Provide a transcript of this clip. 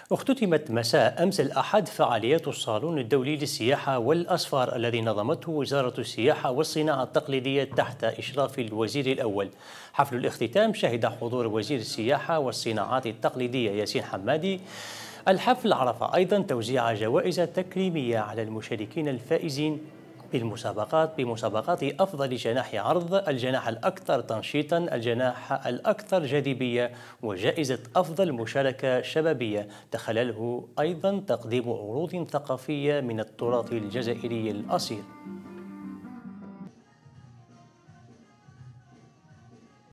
اختتمت مساء أمس الأحد فعاليات الصالون الدولي للسياحة والأسفار الذي نظمته وزارة السياحة والصناعة التقليدية تحت إشراف الوزير الأول. حفل الاختتام شهد حضور وزير السياحة والصناعات التقليدية ياسين حمادي. الحفل عرف أيضا توزيع جوائز تكريمية على المشاركين الفائزين بمسابقات أفضل جناح عرض، الجناح الأكثر تنشيطا، الجناح الأكثر جاذبية، وجائزة أفضل مشاركة شبابية. تخلله أيضا تقديم عروض ثقافية من التراث الجزائري الأصيل.